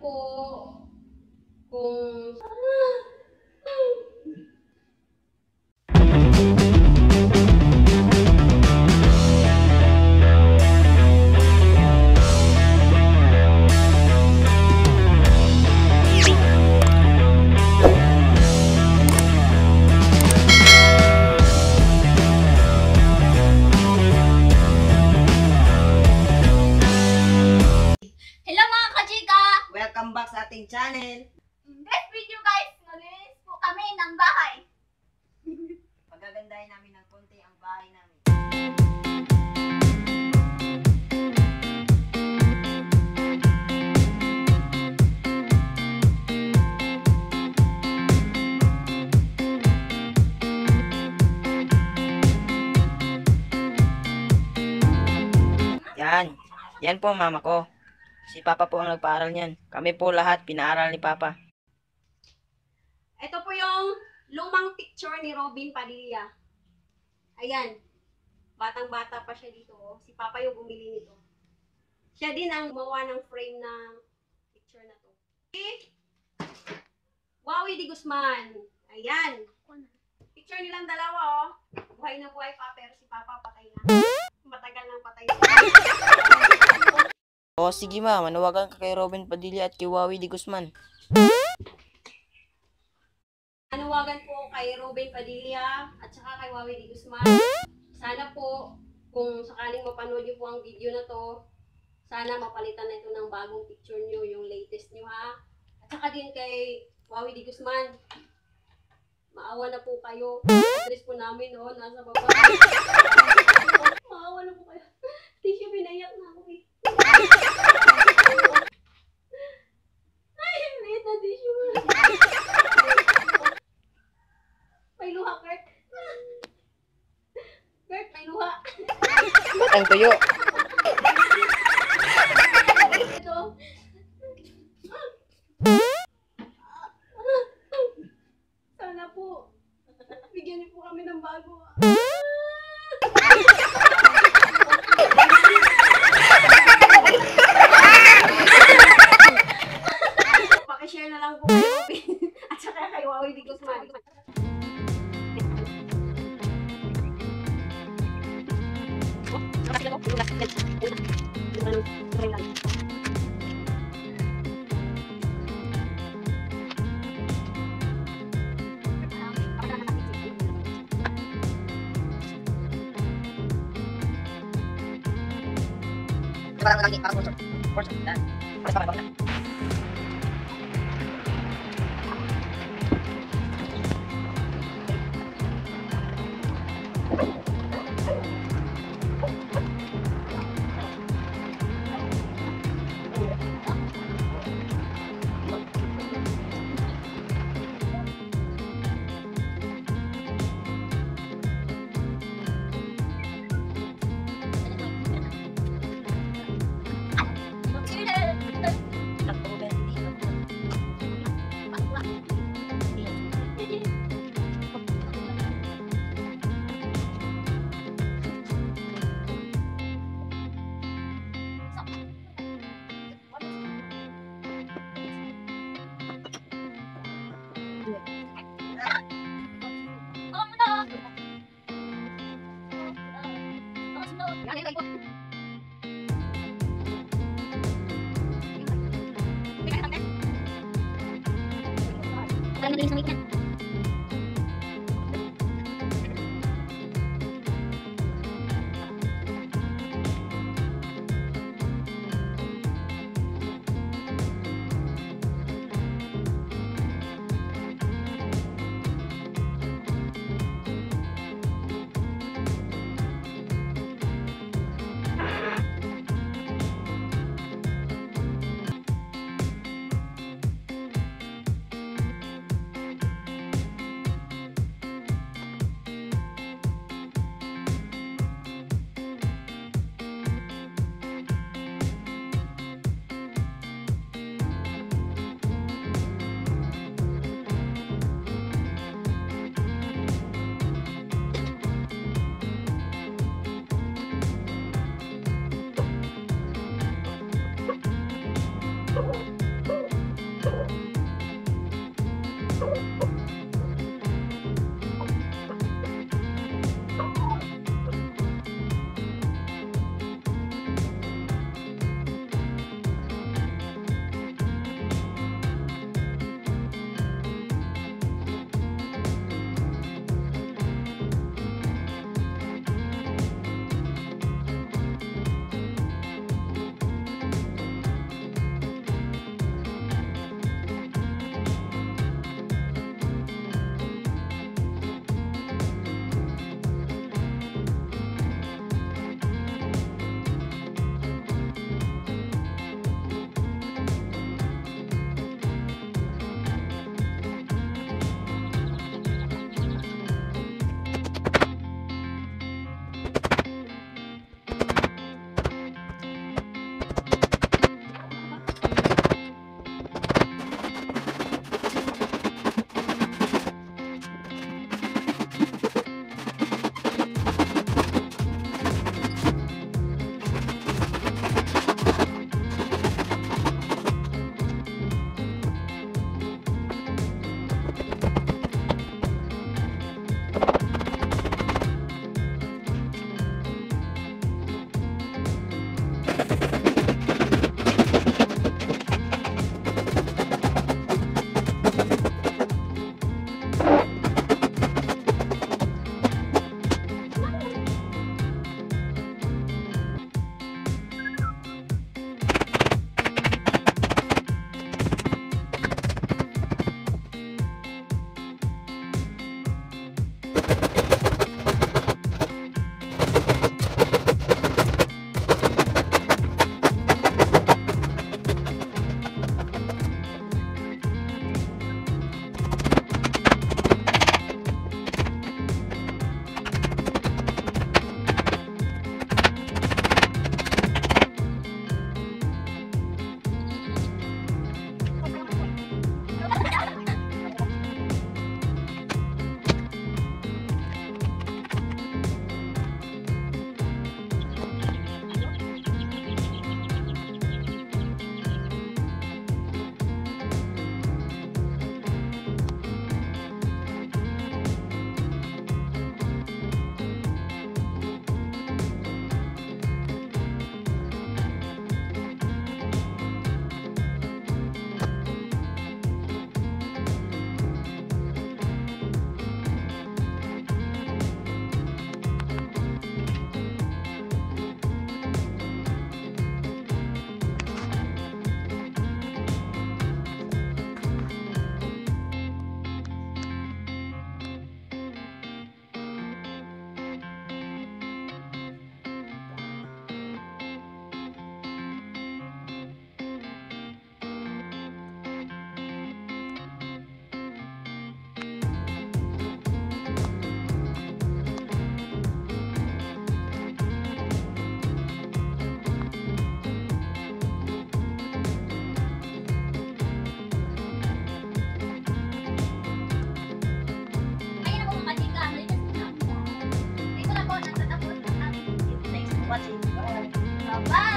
po kung... Welcome back sa ating channel. Next video guys, maglinis po kami ng bahay. Pagagandahin namin ng konti ang bahay namin. Yan po mama ko. Si Papa po ang nagpaaral niyan. Kami po lahat pinaaral ni Papa. Ito po yung lumang picture ni Robin Padilla. Ayan. Batang-bata pa siya dito. Oh. Si Papa yung bumili nito. Siya din ang gumawa ng frame ng picture na to. Wawi Di Guzman. Ayan. Picture nilang dalawa, oh. Buhay na buhay pa, pero si Papa patay na. Matagal nang patay na. O sige ma, manawagan ka kay Robin Padilla at kay Wawi Di Guzman. Manawagan po kay Robin Padilla at saka kay Wawi Di Guzman. Sana po, kung sakaling mapanood niyo po ang video na to, sana mapalitan na ito ng bagong picture niyo, yung latest niyo ha. At saka din kay Wawi Di Guzman, maawa na po kayo. Address po namin, oh, nasa baba. Maawa na po kayo. Tissue, pinayak na ako eh. Ay, liit na tissue. May luha, Kurt. Kurt, may luha. Ba't ang tuyo? Ito. Sana po, bigyan niyo po kami ng bago. Pakishare na lang po kay Robin at saka kay Wawi Di Guzman. Bye!